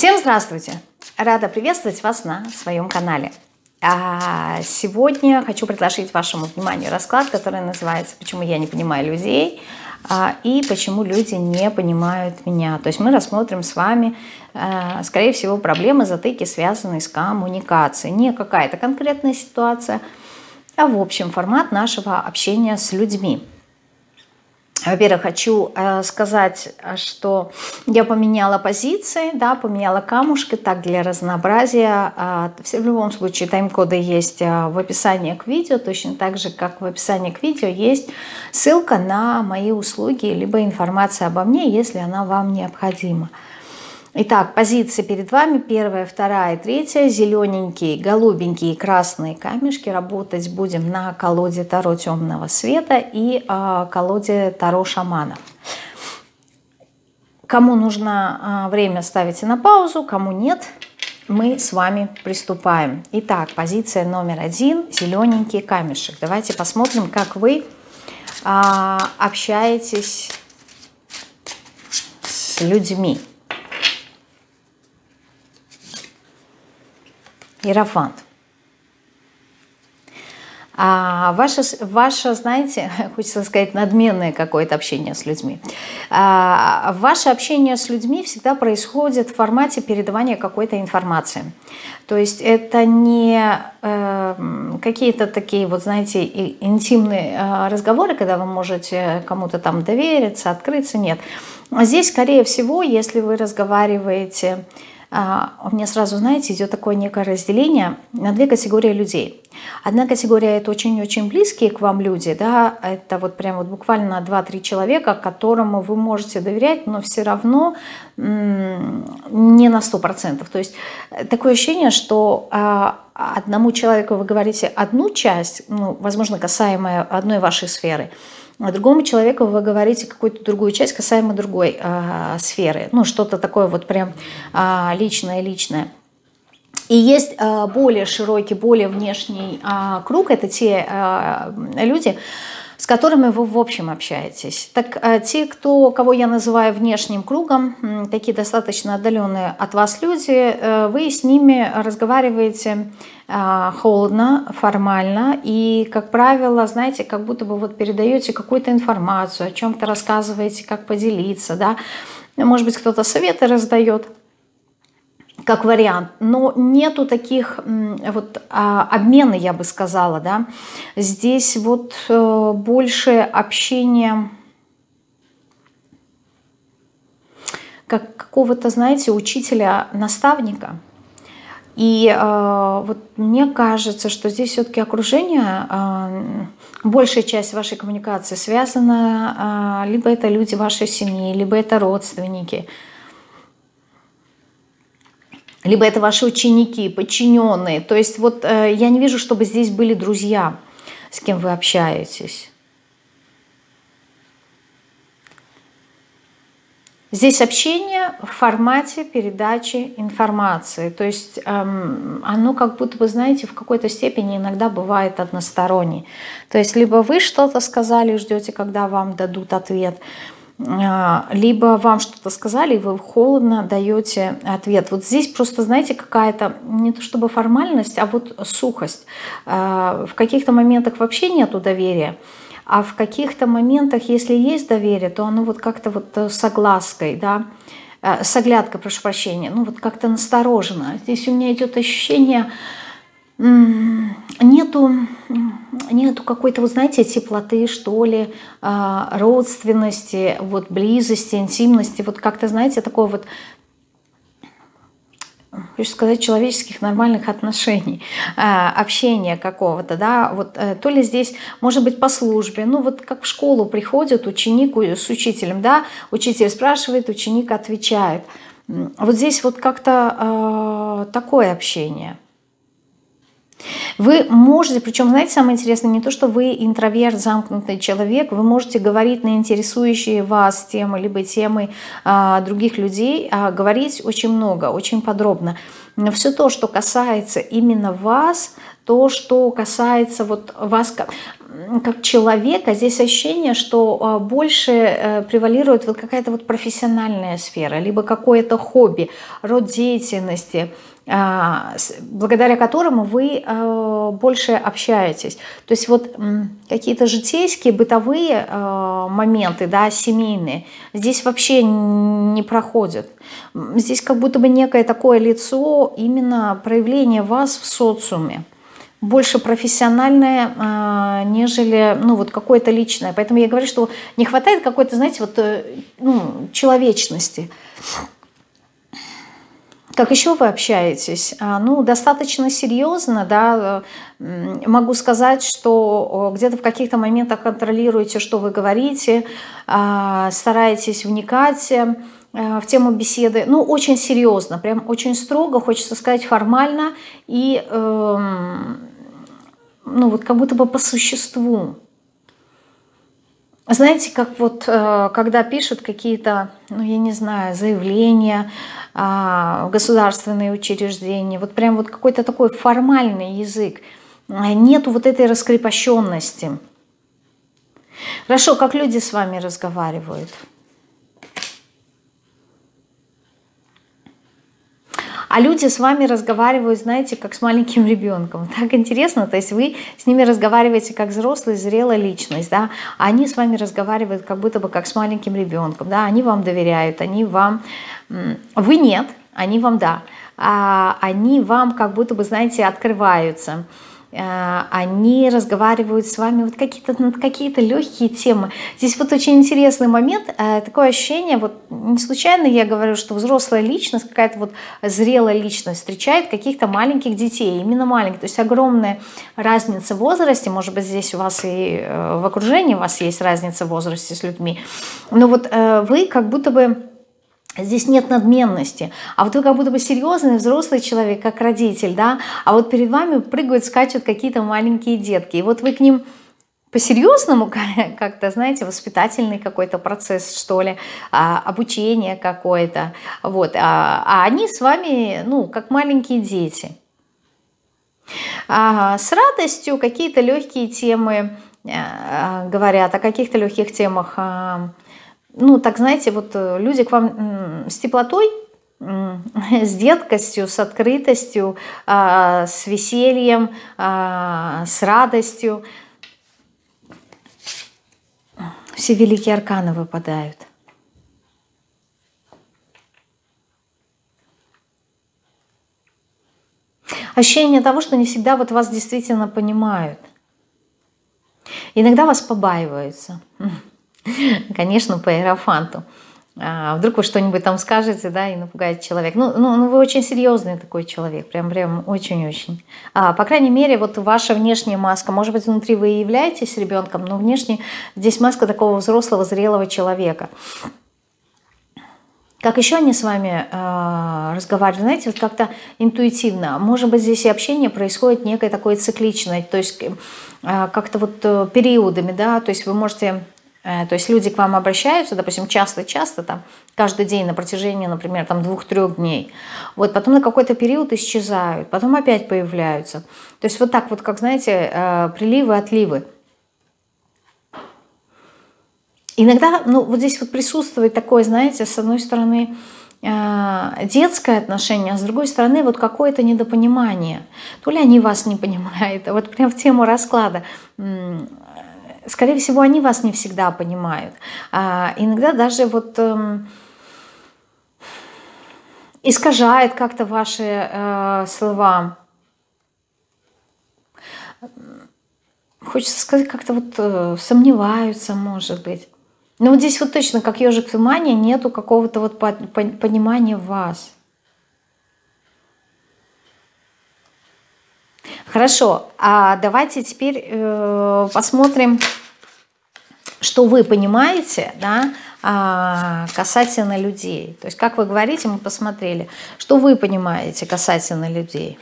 Всем здравствуйте! Рада приветствовать вас на своем канале. Сегодня хочу предложить вашему вниманию расклад, который называется «Почему я не понимаю людей и почему люди не понимают меня». То есть мы рассмотрим с вами, скорее всего, проблемы, затыки, связанные с коммуникацией. Не какая-то конкретная ситуация, а в общем формат нашего общения с людьми. Во-первых, хочу сказать, что я поменяла позиции, да, поменяла камушки, так для разнообразия. В любом случае тайм-коды есть в описании к видео, точно так же, как в описании к видео есть ссылка на мои услуги, либо информация обо мне, если она вам необходима. Итак, позиции перед вами: первая, вторая, третья, зелененькие, голубенькие, красные камешки. Работать будем на колоде Таро темного света и колоде Таро шамана. Кому нужно время, ставите на паузу, кому нет, мы с вами приступаем. Итак, позиция номер 1, зелененький камешек. Давайте посмотрим, как вы общаетесь с людьми. Иерофант. Ваше, знаете, хочется сказать, надменное какое-то общение с людьми. Ваше общение с людьми всегда происходит в формате передавания какой-то информации. То есть это не какие-то такие, вот знаете, интимные разговоры, когда вы можете кому-то там довериться, открыться, нет. Здесь, скорее всего, если вы разговариваете... У меня сразу, знаете, идет такое некое разделение на две категории людей. Одна категория — это очень-очень близкие к вам люди, да, это вот прям вот буквально 2-3 человека, которому вы можете доверять, но все равно не на 100%. То есть такое ощущение, что одному человеку вы говорите одну часть, ну, возможно, касаемая одной вашей сферы, а другому человеку вы говорите какую-то другую часть, касаемо другой сферы. Ну, что-то такое вот прям личное. И есть более широкий, более внешний круг. Это те люди, с которыми вы в общем общаетесь. Так те, кого я называю внешним кругом, такие достаточно отдаленные от вас люди, вы с ними разговариваете холодно, формально и, как правило, знаете, как будто бы вот передаете какую-то информацию, о чем-то рассказываете, как поделиться, да. Может быть, кто-то советы раздает, как вариант, но нету таких вот обмена, я бы сказала, да. Здесь вот больше общения как какого-то, знаете, учителя-наставника. И вот мне кажется, что здесь все-таки окружение, большая часть вашей коммуникации связана, либо это люди вашей семьи, либо это родственники, либо это ваши ученики, подчиненные. То есть вот я не вижу, чтобы здесь были друзья, с кем вы общаетесь. Здесь общение в формате передачи информации. То есть оно как будто бы, знаете, в какой-то степени иногда бывает одностороннее. То есть либо вы что-то сказали, ждете, когда вам дадут ответ, либо вам что-то сказали, и вы холодно даете ответ. Вот здесь просто, знаете, какая-то не то чтобы формальность, а вот сухость. В каких-то моментах вообще нету доверия. А в каких-то моментах, если есть доверие, то оно вот как-то вот с оглаской, да, с оглядкой, прошу прощения, ну вот как-то настороженно. Здесь у меня идет ощущение, нету какой-то, вот знаете, теплоты, что ли, родственности, вот близости, интимности, вот как-то, знаете, такое вот, хочу сказать, человеческих нормальных отношений, общения какого-то, да, вот то ли здесь, может быть, по службе, ну вот как в школу приходит ученик с учителем, да, учитель спрашивает, ученик отвечает. Вот здесь вот как-то такое общение. Вы можете, причем, знаете, самое интересное, не то, что вы интроверт, замкнутый человек, вы можете говорить на интересующие вас темы, либо темы других людей, говорить очень много, очень подробно. Но все то, что касается именно вас, то, что касается вот вас как человека. Здесь ощущение, что больше превалирует вот какая-то вот профессиональная сфера, либо какое-то хобби, род деятельности, благодаря которому вы больше общаетесь. То есть вот какие-то житейские, бытовые моменты, да, семейные, здесь вообще не проходят. Здесь как будто бы некое такое лицо именно проявление вас в социуме. Больше профессиональное, нежели, ну, вот какое-то личное. Поэтому я говорю, что не хватает какой-то, знаете, вот, ну, человечности. Как еще вы общаетесь? Ну, достаточно серьезно, да, могу сказать, что где-то в каких-то моментах контролируете, что вы говорите, стараетесь вникать в тему беседы, ну, очень серьезно, прям очень строго, хочется сказать, формально и, ну, вот как будто бы по существу. Знаете, как вот, когда пишут какие-то, ну, я не знаю, заявления, государственные учреждения, вот прям вот какой-то такой формальный язык, нету вот этой раскрепощенности. Хорошо, как люди с вами разговаривают? А люди с вами разговаривают, знаете, как с маленьким ребенком. Так интересно, то есть вы с ними разговариваете как взрослый, зрелая личность, да, а они с вами разговаривают как будто бы как с маленьким ребенком, да, они вам доверяют, они вам... Вы нет, они вам да, они вам как будто бы, знаете, открываются. Они разговаривают с вами вот какие-то легкие темы. Здесь вот очень интересный момент, такое ощущение, вот не случайно я говорю, что взрослая личность, какая-то вот зрелая личность встречает каких-то маленьких детей, именно маленьких, то есть огромная разница в возрасте, может быть, здесь у вас и в окружении у вас есть разница в возрасте с людьми, но вот вы как будто бы здесь нет надменности, а вот вы как будто бы серьезный взрослый человек, как родитель, да, а вот перед вами прыгают, скачут какие-то маленькие детки, и вот вы к ним по-серьезному как-то, знаете, воспитательный какой-то процесс, что ли, обучение какое-то, вот, а они с вами, ну, как маленькие дети. С радостью какие-то легкие темы говорят, о каких-то легких темах. Ну, так, знаете, вот люди к вам с теплотой, с деткостью, с открытостью, с весельем, с радостью. Все великие арканы выпадают. Ощущение того, что не всегда вот вас действительно понимают. Иногда вас побаиваются. Конечно, по иерофанту. Вдруг вы что-нибудь там скажете, да, и напугаете человека. Ну, вы очень серьезный такой человек, прям очень-очень. По крайней мере, вот ваша внешняя маска, может быть, внутри вы и являетесь ребенком, но внешне здесь маска такого взрослого, зрелого человека. Как еще они с вами разговаривают, знаете, вот как-то интуитивно. Может быть, здесь и общение происходит некое такое цикличное, то есть как-то вот периодами, да, то есть вы можете... То есть люди к вам обращаются, допустим, часто-часто, там, каждый день на протяжении, например, там 2-3 дней. Вот, потом на какой-то период исчезают, потом опять появляются. То есть вот так вот, как, знаете, приливы, отливы. Иногда, ну, вот здесь вот присутствует такое, знаете, с одной стороны, детское отношение, а с другой стороны, вот какое-то недопонимание. То ли они вас не понимают, а вот прям в тему расклада. Скорее всего, они вас не всегда понимают. Иногда даже вот искажает как-то ваши слова. Хочется сказать, как-то вот сомневаются, может быть. Но вот здесь вот точно, как ежик в тумане, нету какого-то вот понимания в вас. Хорошо, а давайте теперь посмотрим, что вы понимаете, да, касательно людей. То есть, как вы говорите, мы посмотрели, что вы понимаете касательно людей.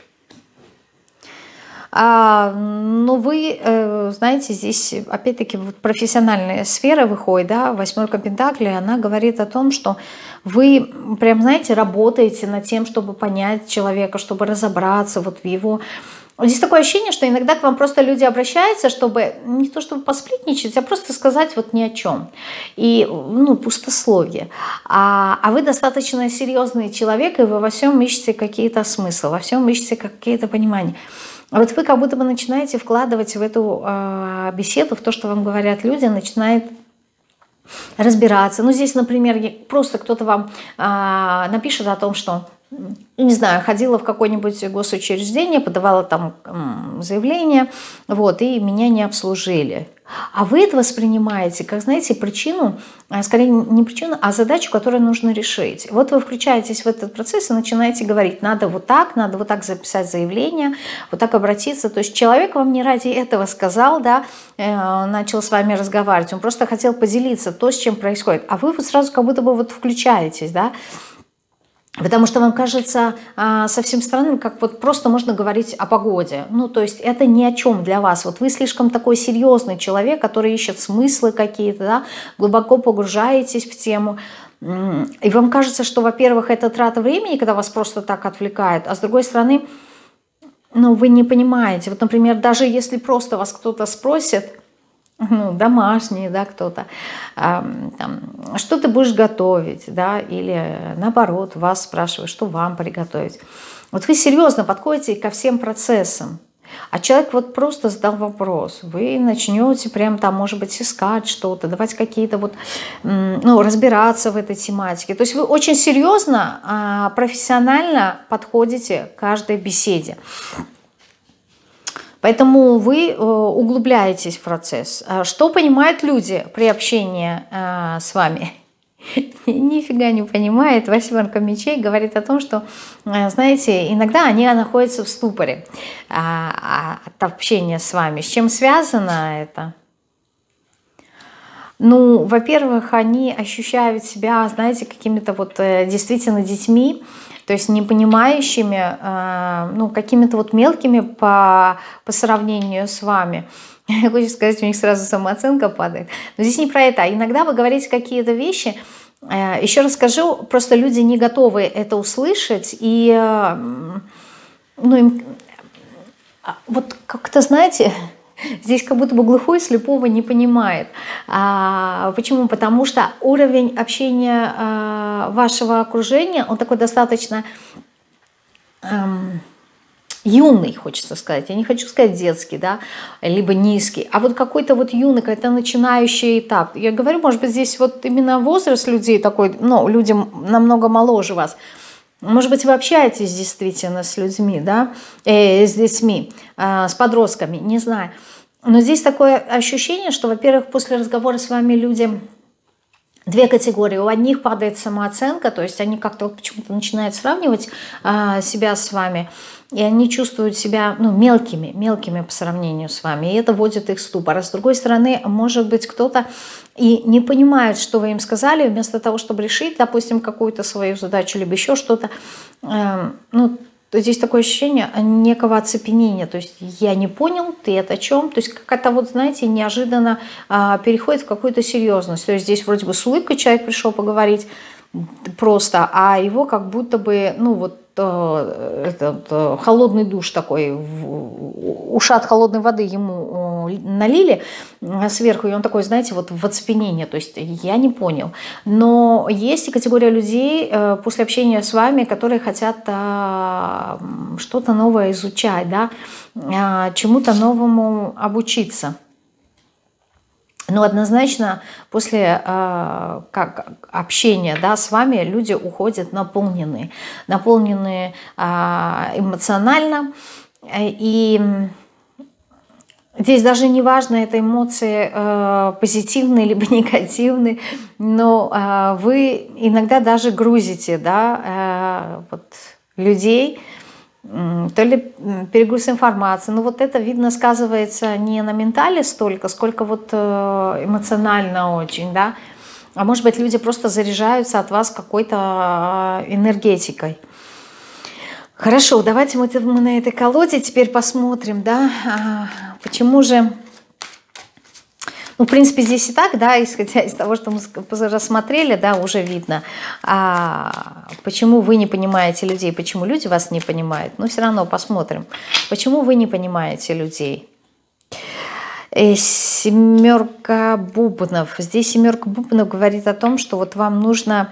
Но вы, знаете, здесь опять-таки вот профессиональная сфера выходит, да, восьмерка пентаклей, она говорит о том, что вы прям, знаете, работаете над тем, чтобы понять человека, чтобы разобраться вот в его Вот здесь такое ощущение, что иногда к вам просто люди обращаются, чтобы не то чтобы посплетничать, а просто сказать вот ни о чем. И, ну, пустословие. А вы достаточно серьезный человек, и вы во всем ищете какие-то смыслы, во всем ищете какие-то понимания. А вот вы как будто бы начинаете вкладывать в эту беседу, в то, что вам говорят люди, начинает разбираться. Ну, здесь, например, просто кто-то вам напишет о том, что, не знаю, ходила в какое-нибудь госучреждение, подавала там заявление, вот, и меня не обслужили. А вы это воспринимаете, как, знаете, причину, скорее не причину, а задачу, которую нужно решить. Вот вы включаетесь в этот процесс и начинаете говорить, надо вот так записать заявление, вот так обратиться. То есть человек вам не ради этого сказал, да, начал с вами разговаривать, он просто хотел поделиться то, с чем происходит. А вы вот сразу как будто бы вот включаетесь, да, потому что вам кажется совсем странным, как вот просто можно говорить о погоде. Ну, то есть это ни о чем для вас. Вот вы слишком такой серьезный человек, который ищет смыслы какие-то, да, глубоко погружаетесь в тему. И вам кажется, что, во-первых, это трата времени, когда вас просто так отвлекает, а с другой стороны, ну, вы не понимаете. Вот, например, даже если просто вас кто-то спросит, ну, домашние, да, кто-то, что ты будешь готовить, да, или наоборот, вас спрашивают, что вам приготовить. Вот вы серьезно подходите ко всем процессам, а человек вот просто задал вопрос, вы начнете прям там, может быть, искать что-то, давать какие-то вот, ну, разбираться в этой тематике. То есть вы очень серьезно, профессионально подходите к каждой беседе. Поэтому вы углубляетесь в процесс. Что понимают люди при общении с вами? Нифига не понимает. Восьмерка мечей говорит о том, что, знаете, иногда они находятся в ступоре от общения с вами. С чем связано это? Ну, во-первых, они ощущают себя, знаете, какими-то вот действительно детьми, то есть не понимающими, ну, какими-то вот мелкими по сравнению с вами. Я хочу сказать, у них сразу самооценка падает. Но здесь не про это. А иногда вы говорите какие-то вещи, еще раз скажу, просто люди не готовы это услышать, и ну, им, вот как-то, знаете, здесь как будто бы глухой слепого не понимает. Почему? Потому что уровень общения вашего окружения, он такой достаточно юный, хочется сказать. Я не хочу сказать детский, да, либо низкий, а вот какой-то вот юный, какой-то начинающий этап. Я говорю, может быть, здесь вот именно возраст людей такой, ну, людям намного моложе вас. Может быть, вы общаетесь действительно с людьми, да, с детьми, с подростками, не знаю. Но здесь такое ощущение, что, во-первых, после разговора с вами люди, две категории. У одних падает самооценка, то есть они как-то вот почему-то начинают сравнивать себя с вами, и они чувствуют себя, ну, мелкими по сравнению с вами, и это вводит их в ступор. А с другой стороны, может быть, кто-то и не понимает, что вы им сказали, вместо того, чтобы решить, допустим, какую-то свою задачу, либо еще что-то, ну, здесь такое ощущение некого оцепенения, то есть я не понял, ты это о чем, то есть как-то вот, знаете, неожиданно переходит в какую-то серьезность, то есть здесь вроде бы с улыбкой человек пришел поговорить просто, а его как будто бы, ну вот, этот холодный душ такой, ушат холодной воды ему налили сверху, и он такой, знаете, вот в оцепенении, то есть я не понял. Но есть и категория людей после общения с вами, которые хотят что-то новое изучать, да, чему-то новому обучиться. Но однозначно после общения, да, с вами люди уходят наполненные эмоционально. И здесь даже не важно, это эмоции позитивные либо негативные, но вы иногда даже грузите, да, вот, людей, то ли перегруз информации. Но вот это, видно, сказывается не на ментале столько, сколько вот эмоционально очень, да. А может быть, люди просто заряжаются от вас какой-то энергетикой. Хорошо, давайте мы на этой колоде теперь посмотрим, да, почему же Ну, в принципе, здесь и так, да, исходя из того, что мы рассмотрели, да, уже видно, почему вы не понимаете людей, почему люди вас не понимают. Но все равно посмотрим, почему вы не понимаете людей. Семерка бубнов. Здесь семерка бубнов говорит о том, что вот вам нужно...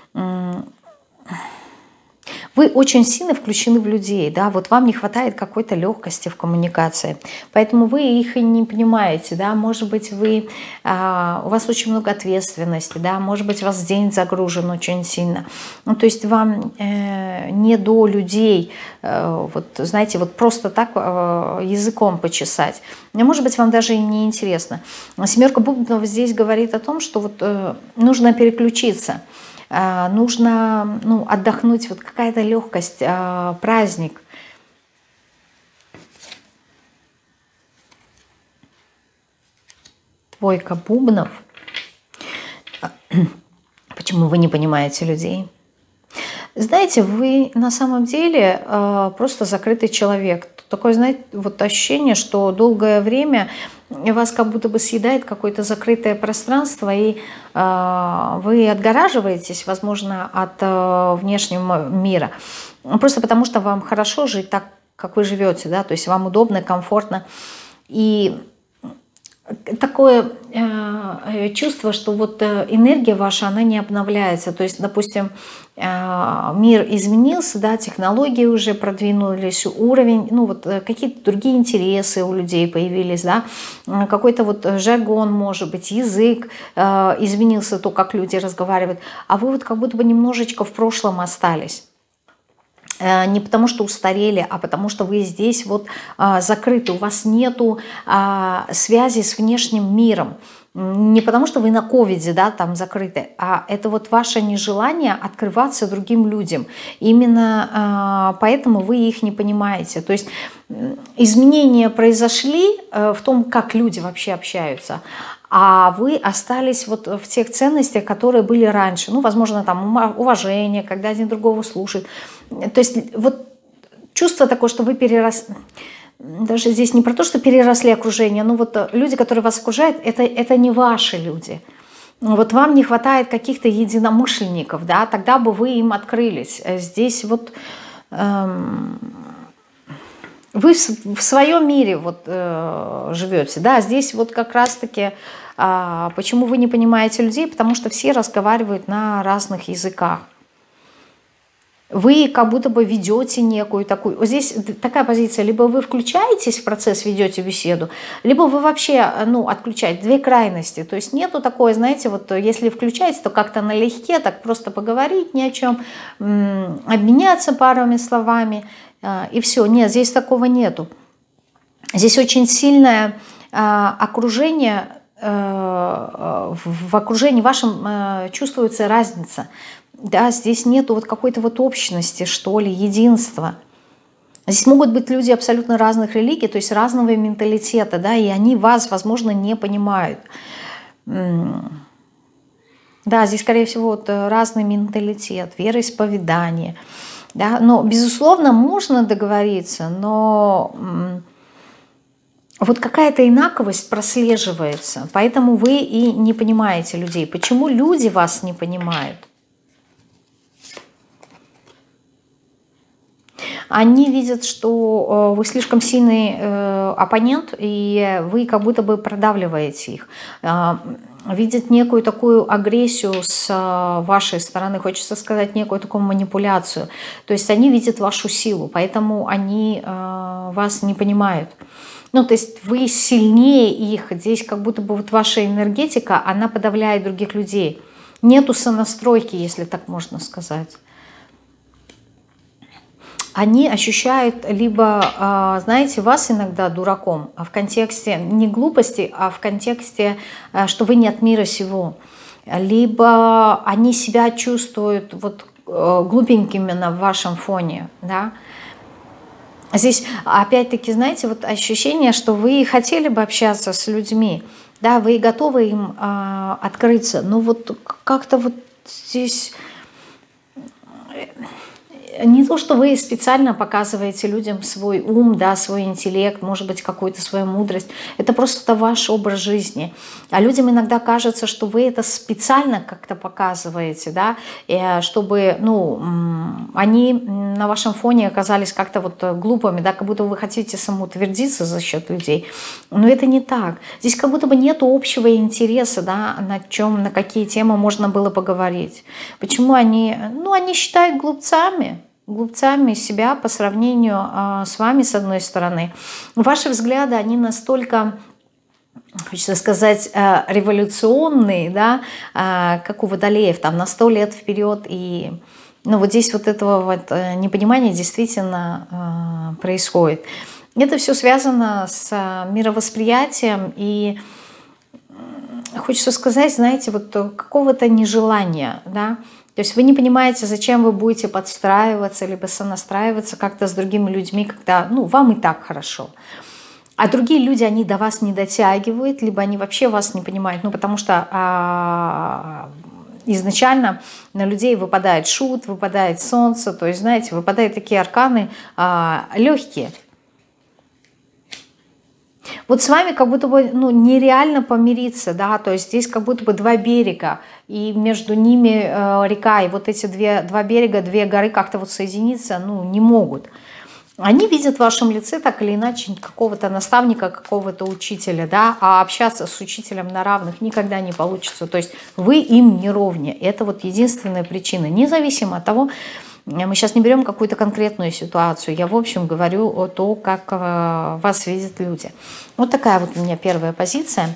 Вы очень сильно включены в людей, да, вот вам не хватает какой-то легкости в коммуникации, поэтому вы их и не понимаете, да, может быть, у вас очень много ответственности, да, может быть, у вас день загружен очень сильно, ну, то есть вам не до людей, вот, знаете, вот просто так языком почесать, может быть, вам даже и не интересно. Семерка бубнов здесь говорит о том, что вот нужно переключиться, нужно, ну, отдохнуть, вот какая-то легкость, праздник. Двойка бубнов. Почему вы не понимаете людей? Знаете, вы на самом деле просто закрытый человек. Такое, знаете, вот ощущение, что долгое время вас как будто бы съедает какое-то закрытое пространство, и вы отгораживаетесь, возможно, от внешнего мира. Просто потому, что вам хорошо жить так, как вы живете, да, то есть вам удобно, комфортно. И такое чувство, что вот энергия ваша, она не обновляется. То есть, допустим, мир изменился, да, технологии уже продвинулись, уровень, ну вот какие-то другие интересы у людей появились, да, какой-то вот жаргон, может быть, язык изменился, то, как люди разговаривают, а вы вот как будто бы немножечко в прошлом остались. Не потому что устарели, а потому что вы здесь вот закрыты, у вас нету связи с внешним миром. Не потому что вы на ковиде, да, там закрыты, а это вот ваше нежелание открываться другим людям. Именно поэтому вы их не понимаете. То есть изменения произошли в том, как люди вообще общаются, а вы остались вот в тех ценностях, которые были раньше. Ну, возможно, там уважение, когда один другого слушает. То есть вот чувство такое, что вы переросли, даже здесь не про то, что переросли окружение, но вот люди, которые вас окружают, это не ваши люди. Вот вам не хватает каких-то единомышленников, да, тогда бы вы им открылись. Здесь вот вы в своем мире вот живете, да, здесь вот как раз-таки почему вы не понимаете людей, потому что все разговаривают на разных языках. Вы как будто бы ведете некую такую... Здесь такая позиция, либо вы включаетесь в процесс, ведете беседу, либо вы вообще, ну, отключаете. Две крайности. То есть нету такой, знаете, вот если включаете, то как-то налегке, так просто поговорить ни о чем, обменяться парами словами, и все. Нет, здесь такого нету. Здесь очень сильное окружение, в окружении вашем чувствуется разница. Да, здесь нету вот какой-то вот общности, что ли, единства. Здесь могут быть люди абсолютно разных религий, то есть разного менталитета, да, и они вас, возможно, не понимают. Да, здесь, скорее всего, вот разный менталитет, вероисповедание, да, но, безусловно, можно договориться, но вот какая-то инаковость прослеживается, поэтому вы и не понимаете людей. Почему люди вас не понимают? Они видят, что вы слишком сильный оппонент, и вы как будто бы продавливаете их. Видят некую такую агрессию с вашей стороны, хочется сказать, некую такую манипуляцию. То есть они видят вашу силу, поэтому они вас не понимают. Ну, то есть вы сильнее их, здесь как будто бы вот ваша энергетика, она подавляет других людей. Нету сонастройки, если так можно сказать. Они ощущают либо, знаете, вас иногда дураком, а в контексте не глупости, а в контексте, что вы не от мира сего. Либо они себя чувствуют вот глупенькими на вашем фоне, да. Здесь опять-таки, знаете, вот ощущение, что вы хотели бы общаться с людьми, да, вы готовы им открыться, но вот как-то вот здесь... не то, что вы специально показываете людям свой ум, да, свой интеллект, может быть, какую-то свою мудрость. Это просто ваш образ жизни. А людям иногда кажется, что вы это специально как-то показываете, да, чтобы, ну, они на вашем фоне оказались как-то вот глупыми, да, как будто вы хотите самоутвердиться за счет людей. Но это не так. Здесь как будто бы нет общего интереса, да, на какие темы можно было поговорить. Почему они, ну, они считают глупцами себя по сравнению с вами, с одной стороны. Ваши взгляды, они настолько, хочется сказать, революционные, да, как у водолеев, там на 100 лет вперед. И ну, вот здесь вот этого вот непонимания действительно происходит. Это все связано с мировосприятием и, хочется сказать, знаете, вот какого-то нежелания, да. То есть вы не понимаете, зачем вы будете подстраиваться, либо сонастраиваться как-то с другими людьми, когда, ну, вам и так хорошо. А другие люди, они до вас не дотягивают, либо они вообще вас не понимают, ну, потому что изначально на людей выпадает шут, выпадает солнце, то есть, знаете, выпадают такие арканы легкие. Вот с вами как будто бы, ну, нереально помириться, да, то есть здесь как будто бы два берега, и между ними река, и вот эти два берега, две горы как-то вот соединиться, ну, не могут. Они видят в вашем лице так или иначе какого-то наставника, какого-то учителя, да, а общаться с учителем на равных никогда не получится, то есть вы им не ровня, это вот единственная причина, независимо от того, мы сейчас не берем какую-то конкретную ситуацию. Я, в общем, говорю о том, как вас видят люди. Вот такая вот у меня первая позиция.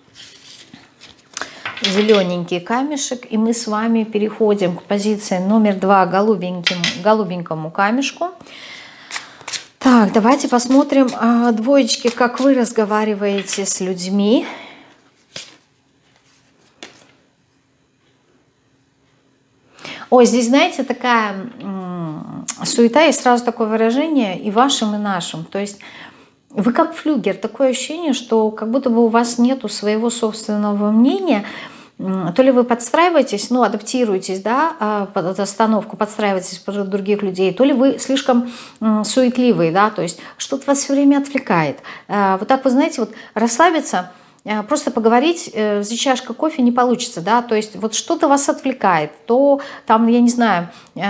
Зелененький камешек. И мы с вами переходим к позиции номер 2, голубенькому камешку. Так, давайте посмотрим, двоечки, как вы разговариваете с людьми. Ой, здесь, знаете, такая суета, и сразу такое выражение и вашим, и нашим. То есть вы как флюгер, такое ощущение, что как будто бы у вас нету своего собственного мнения. То ли вы подстраиваетесь, ну, адаптируетесь, да, под остановку, подстраиваетесь под других людей, то ли вы слишком суетливые, да, то есть что-то вас все время отвлекает. Вот так, вы знаете, вот расслабиться, просто поговорить за чашкой кофе не получится, да, то есть вот что-то вас отвлекает, то там, я не знаю,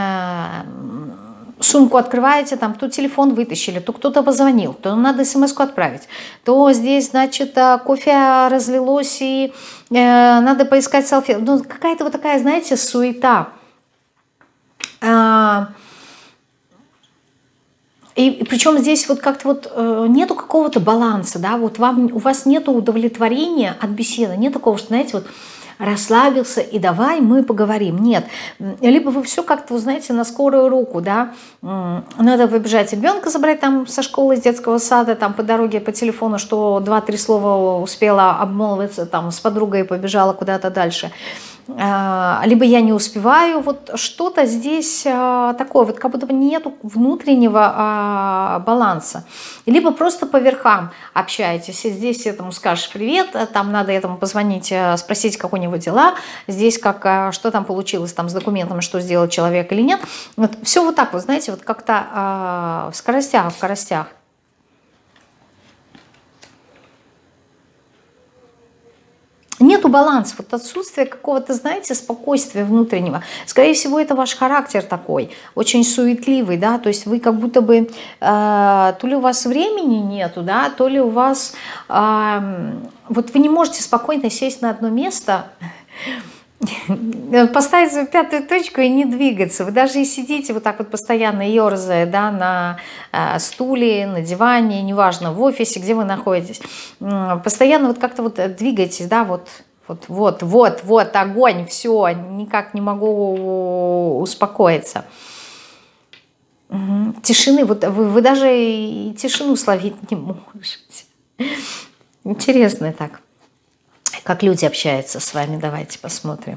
сумку открываете, там то телефон вытащили, то кто-то позвонил, то надо смс-ку отправить, то здесь, значит, кофе разлилось и надо поискать салфетку, ну, какая-то вот такая, знаете, суета. И причем здесь вот как-то вот нету какого-то баланса, да, вот у вас нету удовлетворения от беседы, нет такого, что, знаете, вот расслабился и давай мы поговорим. Нет, либо вы все как-то, вы знаете, на скорую руку, да, надо побежать ребенка забрать там со школы, из детского сада, там по дороге по телефону, что 2-3 слова успела обмолвиться, там с подругой побежала куда-то дальше. Либо я не успеваю, вот что-то здесь такое, вот как будто бы нету внутреннего баланса. Либо просто по верхам общаетесь, и здесь этому скажешь привет, там надо этому позвонить, спросить, как у него дела, здесь как, что там получилось там с документами, что сделал человек или нет. Вот все вот так вот, знаете, вот как-то в скоростях. Нету баланса, вот отсутствие какого-то, знаете, спокойствия внутреннего. Скорее всего, это ваш характер такой, очень суетливый, да, то есть вы как будто бы, то ли у вас времени нету, да, то ли у вас, вот вы не можете спокойно сесть на одно место, поставить свою пятую точку и не двигаться. Вы даже и сидите вот так вот постоянно ерзая, да, на стуле, на диване, неважно, в офисе, где вы находитесь. Постоянно вот как-то вот двигаетесь, да, вот, огонь, все, никак не могу успокоиться. Тишины, вот вы даже и тишину словить не можете. Интересно так. Как люди общаются с вами, давайте посмотрим.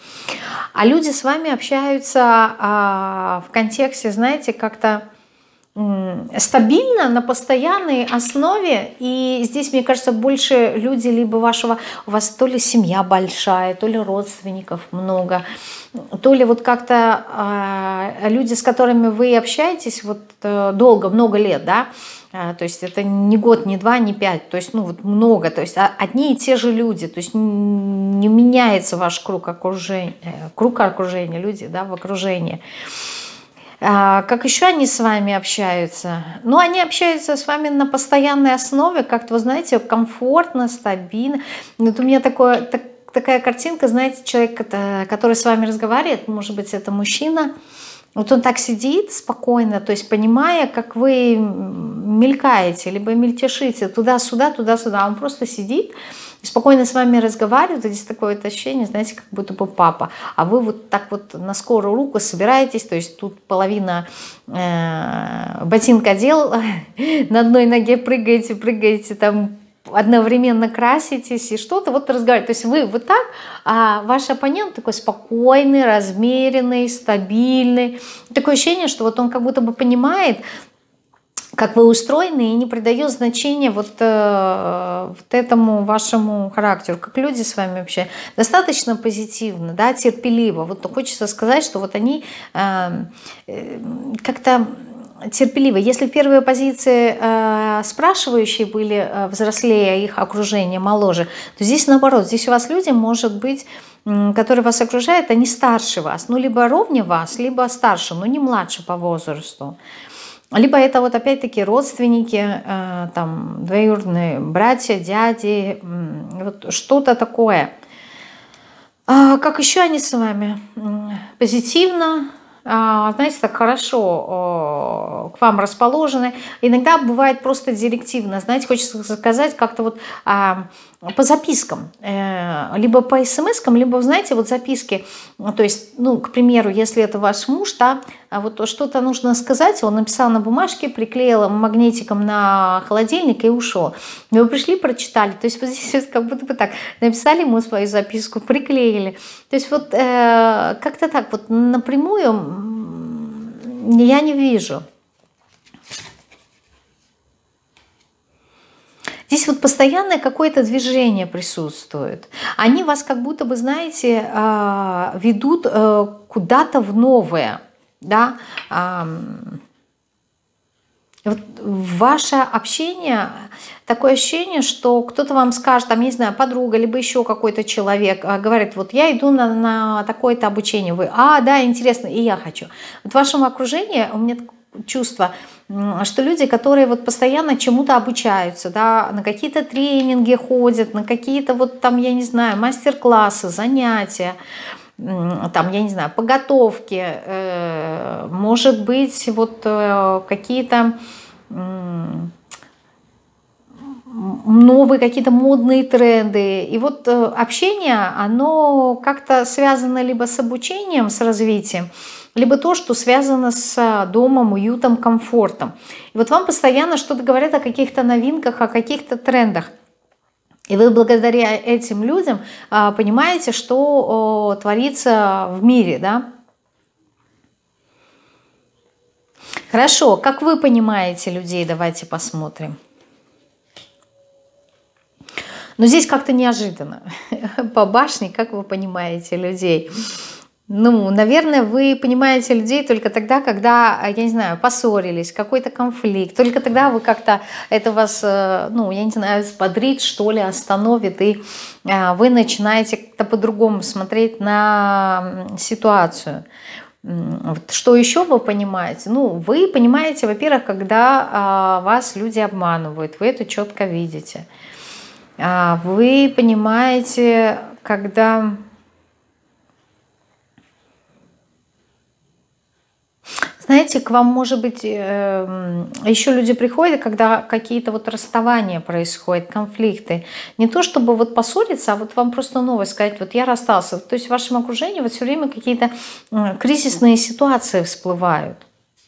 А люди с вами общаются в контексте, знаете, как-то стабильно, на постоянной основе. И здесь, мне кажется, больше люди либо у вас то ли семья большая, то ли родственников много, то ли вот как-то люди, с которыми вы общаетесь вот долго, много лет, да, то есть это не год, не два, не пять, то есть, ну, вот много, то есть одни и те же люди, то есть не меняется ваш круг окружения, люди, да, в окружении. Как еще они с вами общаются? Ну, они общаются с вами на постоянной основе, как-то, вы знаете, комфортно, стабильно. Вот у меня такая картинка, знаете, человек, который с вами разговаривает, может быть, это мужчина, вот он так сидит спокойно, то есть понимая, как вы мелькаете, либо мельтешите туда-сюда, туда-сюда. Он просто сидит и спокойно с вами разговаривает. Здесь такое вот ощущение, знаете, как будто бы папа. А вы вот так вот на скорую руку собираетесь, то есть тут половина ботинка дел, на одной ноге прыгаете, там одновременно краситесь и что-то вот разговариваете. То есть вы вот так, а ваш оппонент такой спокойный, размеренный, стабильный. Такое ощущение, что вот он как будто бы понимает, как вы устроены, и не придает значения вот этому вашему характеру, как люди с вами вообще достаточно позитивно, да, терпеливо. Вот хочется сказать, что вот они как-то терпеливо. Если в первой позиции спрашивающие были взрослее, а их окружение моложе, то здесь наоборот. Здесь у вас люди, может быть, которые вас окружают, они старше вас. Ну, либо ровне вас, либо старше, но не младше по возрасту. Либо это вот опять-таки родственники, там, двоюродные братья, дяди, вот что-то такое. Как еще они с вами? Позитивно, знаете, так хорошо к вам расположены. Иногда бывает просто директивно. Знаете, хочется сказать как-то вот по запискам. Либо по смс-кам, либо, знаете, вот записки. То есть, ну, к примеру, если это ваш муж, да, вот что-то нужно сказать, он написал на бумажке, приклеил магнитиком на холодильник и ушел. Вы пришли, прочитали. То есть вот здесь вот как будто бы так. Написали ему свою записку, приклеили. То есть вот как-то так вот напрямую я не вижу. Здесь вот постоянное какое-то движение присутствует. Они вас как будто бы, знаете, ведут куда-то в новое. Да? Вот ваше общение, такое ощущение, что кто-то вам скажет, там, не знаю, подруга, либо еще какой-то человек, говорит, вот я иду на такое-то обучение. Вы, да, интересно, и я хочу. Вот в вашем окружении у меня чувство, что люди, которые вот постоянно чему-то обучаются, да, на какие-то тренинги ходят, на какие-то вот там, я не знаю, мастер-классы, занятия, там, я не знаю, подготовки, может быть, вот какие-то новые какие-то модные тренды. И вот общение, оно как-то связано либо с обучением, с развитием, либо то, что связано с домом, уютом, комфортом. И вот вам постоянно что-то говорят о каких-то новинках, о каких-то трендах. И вы благодаря этим людям понимаете, что творится в мире, да? Хорошо, как вы понимаете людей, давайте посмотрим. Но здесь как-то неожиданно. По башне, как вы понимаете людей? Ну, наверное, вы понимаете людей только тогда, когда, я не знаю, поссорились, какой-то конфликт. Только тогда вы как-то, это вас, ну, я не знаю, взбодрит, что ли, остановит, и вы начинаете как-то по-другому смотреть на ситуацию. Что еще вы понимаете? Ну, вы понимаете, во-первых, когда вас люди обманывают, вы это четко видите. Вы понимаете, когда... Знаете, к вам, может быть, еще люди приходят, когда какие-то вот расставания происходят, конфликты. Не то, чтобы вот поссориться, а вот вам просто новость сказать, вот я расстался. То есть в вашем окружении вот все время какие-то кризисные ситуации всплывают.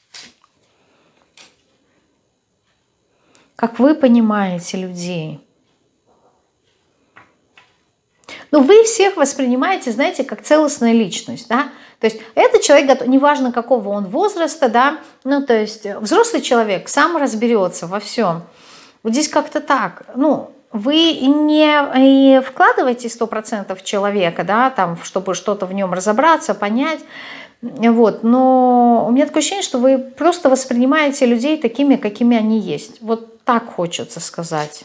Как вы понимаете людей? Ну, вы всех воспринимаете, знаете, как целостная личность, да? То есть этот человек готов, неважно какого он возраста, да, ну то есть взрослый человек сам разберется во всем. Вот здесь как-то так, ну, вы не вкладываете 100% в человека, да, там, чтобы что-то в нем разобраться, понять, вот, но у меня такое ощущение, что вы просто воспринимаете людей такими, какими они есть. Вот так хочется сказать.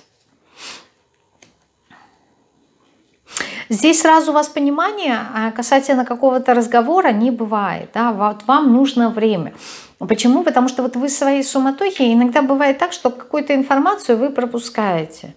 Здесь сразу у вас понимание касательно какого-то разговора не бывает. Да? Вот вам нужно время. Почему? Потому что вот вы в своей суматохе, иногда бывает так, что какую-то информацию вы пропускаете.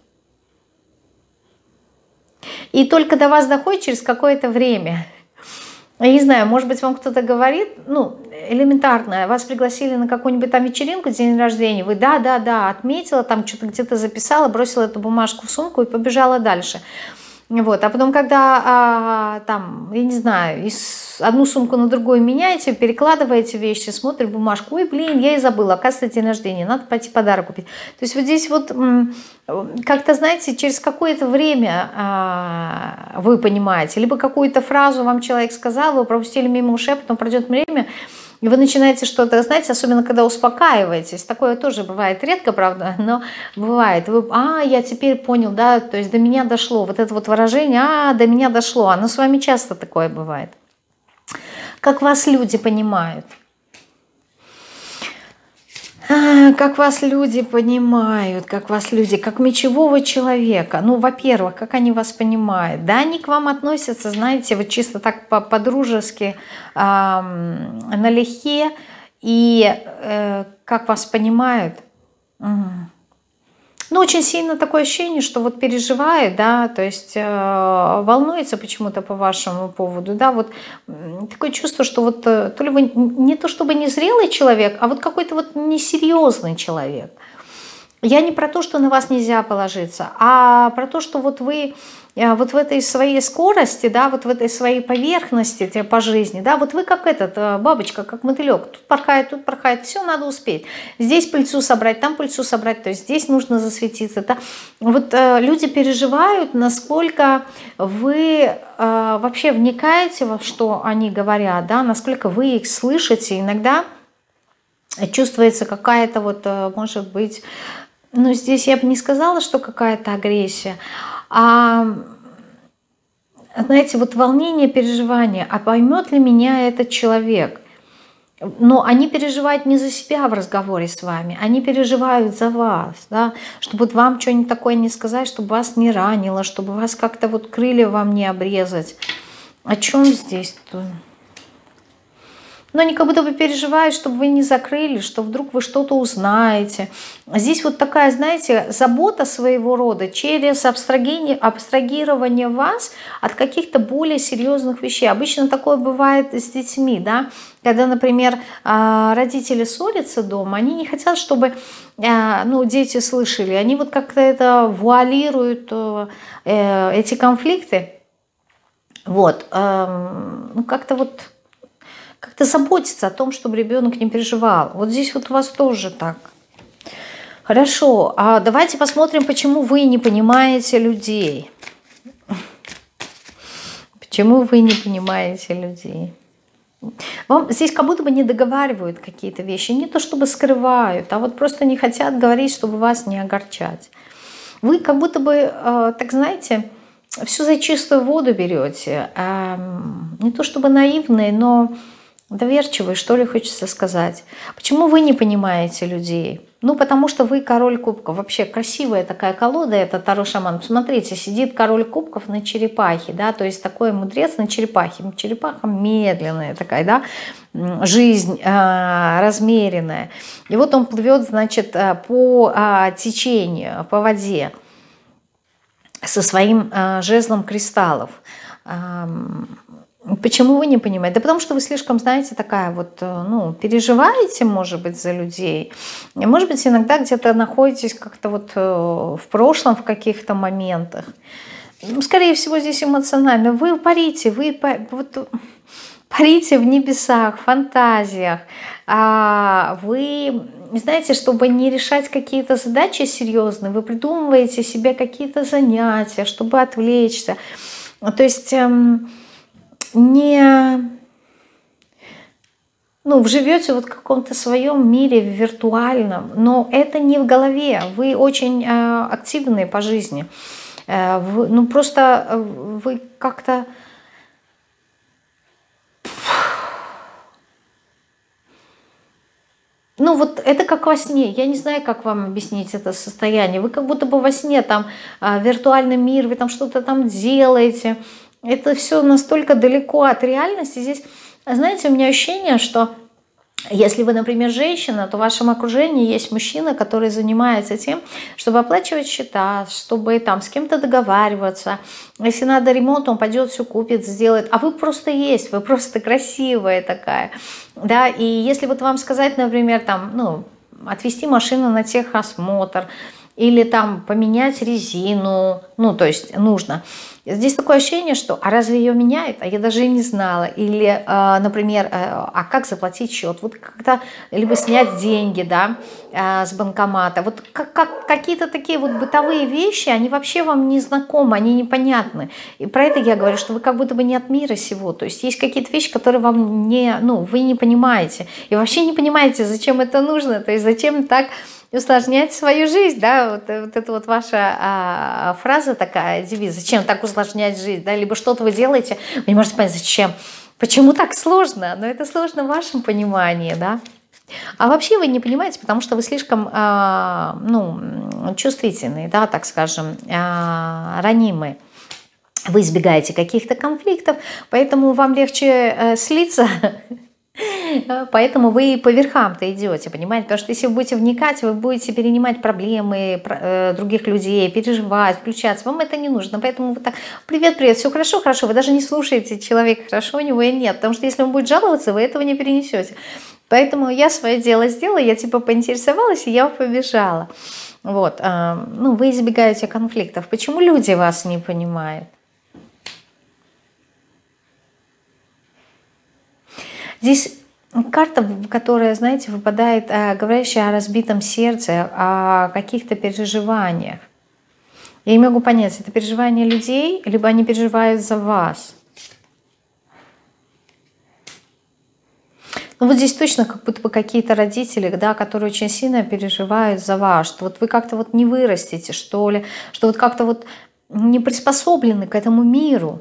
И только до вас доходит через какое-то время. Я не знаю, может быть, вам кто-то говорит, ну, элементарно, вас пригласили на какую-нибудь там вечеринку, день рождения, вы да, отметила, там что-то где-то записала, бросила эту бумажку в сумку и побежала дальше. Вот. А потом, когда там, я не знаю, одну сумку на другую меняете, перекладываете вещи, смотрите бумажку, ой, блин, я и забыла, оказывается, день рождения, надо пойти подарок купить. То есть вот здесь вот как-то, знаете, через какое-то время вы понимаете, либо какую-то фразу вам человек сказал, вы пропустили мимо ушей, а потом пройдет время, и вы начинаете что-то, знаете, особенно когда успокаиваетесь. Такое тоже бывает редко, правда, но бывает. Вы, я теперь понял, да, то есть до меня дошло. Вот это вот выражение, до меня дошло. Оно с вами часто такое бывает. Как вас люди понимают? Как вас люди понимают, как вас люди, как мечевого человека. Ну, во-первых, как они вас понимают. Да, они к вам относятся, знаете, вот чисто так по-дружески, налегке. И как вас понимают. Ну, очень сильно такое ощущение, что вот переживает, да, то есть волнуется почему-то по вашему поводу, да, вот такое чувство, что вот то ли вы не то чтобы не зрелый человек, а вот какой-то вот несерьезный человек. Я не про то, что на вас нельзя положиться, а про то, что вот вы вот в этой своей скорости, да, вот в этой своей поверхности по жизни, да, вот вы как бабочка, как мотылек, тут порхает, все надо успеть. Здесь пыльцу собрать, там пыльцу собрать, то есть здесь нужно засветиться. Да. Вот люди переживают, насколько вы вообще вникаете во что они говорят, да, насколько вы их слышите. Иногда чувствуется какая-то вот, может быть, ну здесь я бы не сказала, что какая-то агрессия, знаете, вот волнение, переживание, а поймет ли меня этот человек? Но они переживают не за себя в разговоре с вами, они переживают за вас, да? Чтобы вот вам что-нибудь такое не сказать, чтобы вас не ранило, чтобы вас как-то вот крылья вам не обрезать. О чем здесь-то? Но они как будто бы переживают, чтобы вы не закрыли, что вдруг вы что-то узнаете. Здесь вот такая, знаете, забота своего рода через абстрагирование вас от каких-то более серьезных вещей. Обычно такое бывает с детьми, да, когда, например, родители ссорятся дома, они не хотят, чтобы дети слышали, они вот как-то это вуалируют, эти конфликты, вот, как-то вот как-то заботиться о том, чтобы ребенок не переживал. Вот здесь вот у вас тоже так. Хорошо, а давайте посмотрим, почему вы не понимаете людей. Почему вы не понимаете людей? Вам здесь как будто бы не договаривают какие-то вещи, не то чтобы скрывают, а вот просто не хотят говорить, чтобы вас не огорчать. Вы как будто бы, так знаете, все за чистую воду берете. Не то чтобы наивные, но доверчивые, что ли, хочется сказать. Почему вы не понимаете людей? Ну, потому что вы король кубков. Вообще красивая такая колода, это Таро-шаман. Посмотрите, сидит король кубков на черепахе, да, то есть такой мудрец на черепахе. Черепаха медленная такая, да, жизнь размеренная. И вот он плывет, значит, по течению, по воде со своим жезлом кристаллов. Почему вы не понимаете? Да потому что вы слишком, знаете, такая вот, переживаете, может быть, за людей. И, может быть, иногда где-то находитесь как-то вот в прошлом, в каких-то моментах. Скорее всего, здесь эмоционально. Вы парите, парите в небесах, в фантазиях. Вы, знаете, чтобы не решать какие-то задачи серьезные, вы придумываете себе какие-то занятия, чтобы отвлечься. То есть не ну, вы живете вот в каком-то своем мире виртуальном, но это не в голове. Вы очень активные по жизни. Ну, просто вы как-то... Ну вот это как во сне, я не знаю, как вам объяснить это состояние. Вы как будто бы во сне, там виртуальный мир, вы там что-то там делаете. Это все настолько далеко от реальности. Здесь, знаете, у меня ощущение, что если вы, например, женщина, то в вашем окружении есть мужчина, который занимается тем, чтобы оплачивать счета, чтобы там с кем-то договариваться. Если надо ремонт, он пойдет, все купит, сделает. А вы просто есть, вы просто красивая такая. Да? И если вот вам сказать, например, там, ну, отвезти машину на техосмотр или там поменять резину, ну, то есть нужно. Здесь такое ощущение, что а разве ее меняет? А я даже и не знала. Или, например, а как заплатить счет? Вот как-то, либо снять деньги, да, с банкомата. Вот какие-то такие вот бытовые вещи, они вообще вам не знакомы, они непонятны. И про это я говорю, что вы как будто бы не от мира сего. То есть есть какие-то вещи, которые вам не, ну, вы не понимаете. И вообще не понимаете, зачем это нужно. То есть зачем так усложнять свою жизнь, да, вот это вот ваша фраза такая, девиз, зачем так усложнять жизнь, да, либо что-то вы делаете, вы не можете понять, зачем, почему так сложно, но это сложно в вашем понимании, да, а вообще вы не понимаете, потому что вы слишком, ну, чувствительные, да, так скажем, ранимые. Вы избегаете каких-то конфликтов, поэтому вам легче слиться. Поэтому вы и по верхам-то идете, понимаете? Потому что если вы будете вникать, вы будете перенимать проблемы других людей, переживать, включаться. Вам это не нужно. Поэтому вы так, привет, привет, все хорошо, хорошо. Вы даже не слушаете человека, хорошо у него или нет. Потому что если он будет жаловаться, вы этого не перенесете. Поэтому я свое дело сделала, я типа поинтересовалась, и я побежала. Вот. Ну, вы избегаете конфликтов. Почему люди вас не понимают? Здесь карта, которая, знаете, выпадает, говорящая о разбитом сердце, о каких-то переживаниях. Я не могу понять, это переживания людей, либо они переживают за вас. Ну вот здесь точно как будто бы какие-то родители, да, которые очень сильно переживают за вас, что вот вы как-то вот не вырастете, что ли, что вот как-то вот не приспособлены к этому миру.